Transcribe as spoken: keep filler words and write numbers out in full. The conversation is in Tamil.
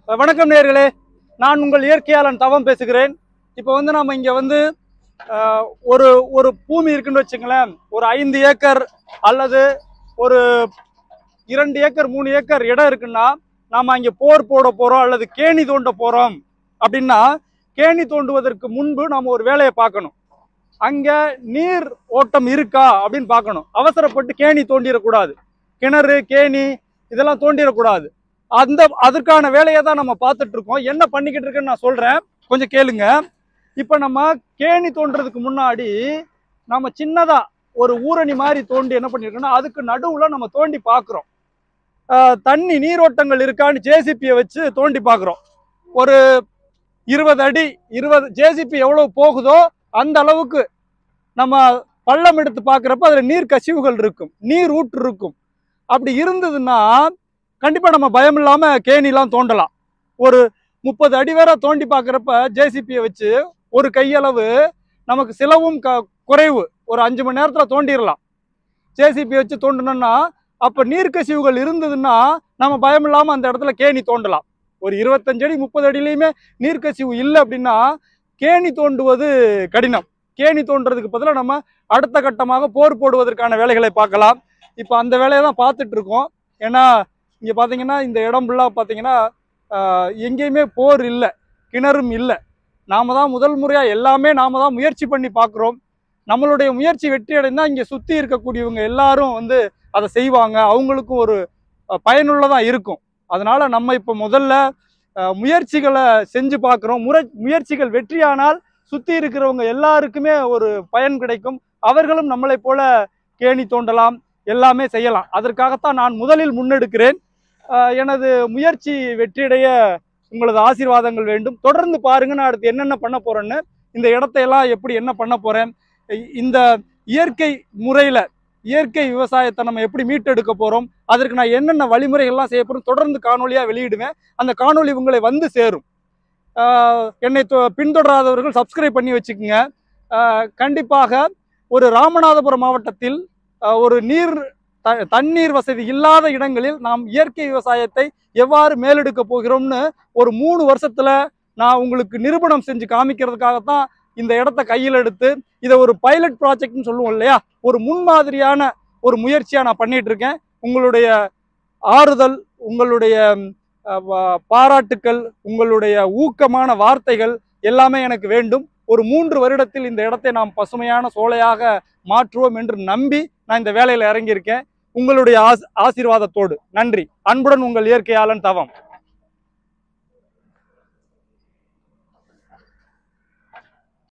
வணக்கம் நேயர்களே, நான் உங்கள் இயற்கையாளன் தவம் பேசுகிறேன். இப்போ வந்து நம்ம இங்கே வந்து ஒரு ஒரு பூமி இருக்குன்னு வச்சுங்களேன். ஒரு ஐந்து ஏக்கர் அல்லது ஒரு இரண்டு ஏக்கர் மூணு ஏக்கர் இடம் இருக்குன்னா நாம் அங்கே போர் போட போகிறோம் அல்லது கேணி தோண்ட போகிறோம் அப்படின்னா, கேணி தோண்டுவதற்கு முன்பு நாம் ஒரு வேலையை பார்க்கணும். அங்கே நீர் ஓட்டம் இருக்கா அப்படின்னு பார்க்கணும். அவசரப்பட்டு கேணி தோண்டிடக்கூடாது. கிணறு கேணி இதெல்லாம் தோண்டிடக்கூடாது. அந்த அதற்கான வேலையை தான் நம்ம பார்த்துட்டு இருக்கோம். என்ன பண்ணிக்கிட்டு இருக்குன்னு நான் சொல்றேன், கொஞ்சம் கேளுங்க. இப்போ நம்ம கேணி தோன்றதுக்கு முன்னாடி நம்ம சின்னதா ஒரு ஊரணி மாதிரி தோண்டி என்ன பண்ணிருக்கோம்னா, அதுக்கு நடுவுல நம்ம தோண்டி பார்க்குறோம். தண்ணி நீரோட்டங்கள் இருக்கான்னு ஜேசிபியை வச்சு தோண்டி பார்க்குறோம். ஒரு இருபது அடி இருபது ஜேசிபி எவ்வளவு போகுதோ அந்த அளவுக்கு நம்ம பள்ளம் எடுத்து பார்க்குறப்ப அதில் நீர் கசிவுகள் இருக்கும், நீர் ஊற்று இருக்கும். அப்படி இருந்ததுன்னா கண்டிப்பாக நம்ம பயம் இல்லாமல் கேணிலாம் தோண்டலாம். ஒரு முப்பது அடி வேற தோண்டி பார்க்குறப்ப ஜேசிபியை வச்சு ஒரு கையளவு நமக்கு செலவும் க குறைவு. ஒரு அஞ்சு மணி நேரத்தில் தோண்டிடலாம். ஜேசிபி வச்சு தோண்டணும்னா அப்போ நீர்க்கசிவுகள் இருந்ததுன்னா நம்ம பயம் இல்லாமல் அந்த இடத்துல கேணி தோண்டலாம். ஒரு இருபத்தஞ்சு அடி முப்பது அடியிலையுமே நீர்க்கசிவு இல்லை அப்படின்னா கேணி தோண்டுவது கடினம். கேணி தோண்டுறதுக்கு பதிலாக நம்ம அடுத்த கட்டமாக போர் போடுவதற்கான வேலைகளை பார்க்கலாம். இப்போ அந்த வேலையை தான் பார்த்துட்டு இருக்கோம். ஏன்னா இங்கே பார்த்தீங்கன்னா இந்த இடம் ஃபுல்லாக பார்த்தீங்கன்னா எங்கேயுமே போர் இல்லை, கிணறும் இல்லை. நாம தான் முதல் முறையாக எல்லாமே நாம தான் முயற்சி பண்ணி பார்க்குறோம். நம்மளுடைய முயற்சி வெற்றி அடைந்தால் இங்கே சுற்றி இருக்கக்கூடியவங்க எல்லாரும் வந்து அதை செய்வாங்க, அவங்களுக்கும் ஒரு பயனுள்ளதாக இருக்கும். அதனால நம்ம இப்போ முதல்ல முயற்சிகளை செஞ்சு பார்க்குறோம். முறை முயற்சிகள் வெற்றியானால் சுற்றி இருக்கிறவங்க எல்லாருக்குமே ஒரு பயன் கிடைக்கும். அவர்களும் நம்மளை போல கேணி தோண்டலாம், எல்லாமே செய்யலாம். அதற்காகத்தான் நான் முதலில் முன்னெடுக்கிறேன். எனது முயற்சி வெற்றியடைய உங்களது ஆசீர்வாதங்கள் வேண்டும். தொடர்ந்து பாருங்க, நான் அடுத்து என்னென்ன பண்ண போறேன்னு, இந்த இடத்தையெல்லாம் எப்படி என்ன பண்ண போறேன், இந்த இயற்கை முறையில் இயற்கை விவசாயத்தை நம்ம எப்படி மீட்டெடுக்க போறோம், அதற்கு நான் என்னென்ன வழிமுறைகள்லாம் செய்ய போறோம் தொடர்ந்து காணொலியாக வெளியிடுவேன். அந்த காணொலி உங்களை வந்து சேரும். என்னை பின்தொடராதவர்கள் சப்ஸ்கிரைப் பண்ணி வச்சுக்கோங்க. கண்டிப்பாக ஒரு ராமநாதபுரம் மாவட்டத்தில் ஒரு நீர் த தண்ணீர் வசதி இல்லாத இடங்களில் நாம் இயற்கை விவசாயத்தை எவ்வாறு மேலெடுக்க போகிறோம்னு ஒரு மூணு வருஷத்துல நான் உங்களுக்கு நிரூபணம் செஞ்சு காமிக்கிறதுக்காகத்தான் இந்த இடத்த கையில் எடுத்து இதை ஒரு பைலட் ப்ராஜெக்ட்னு சொல்லுவோம் இல்லையா, ஒரு முன்மாதிரியான ஒரு முயற்சியாக நான் பண்ணிட்டு இருக்கேன். உங்களுடைய ஆறுதல், உங்களுடைய பாராட்டுக்கள், உங்களுடைய ஊக்கமான வார்த்தைகள் எல்லாமே எனக்கு வேண்டும். ஒரு மூன்று வருடத்தில் இந்த இடத்தை நாம் பசுமையான சோலையாக மாற்றுவோம் என்று நம்பி நான் இந்த வேலையில் இறங்கியிருக்கேன். உங்களுடைய ஆசீர்வாதத்தோடு நன்றி. அன்புடன் உங்கள் இயற்கையாளன் தவம்.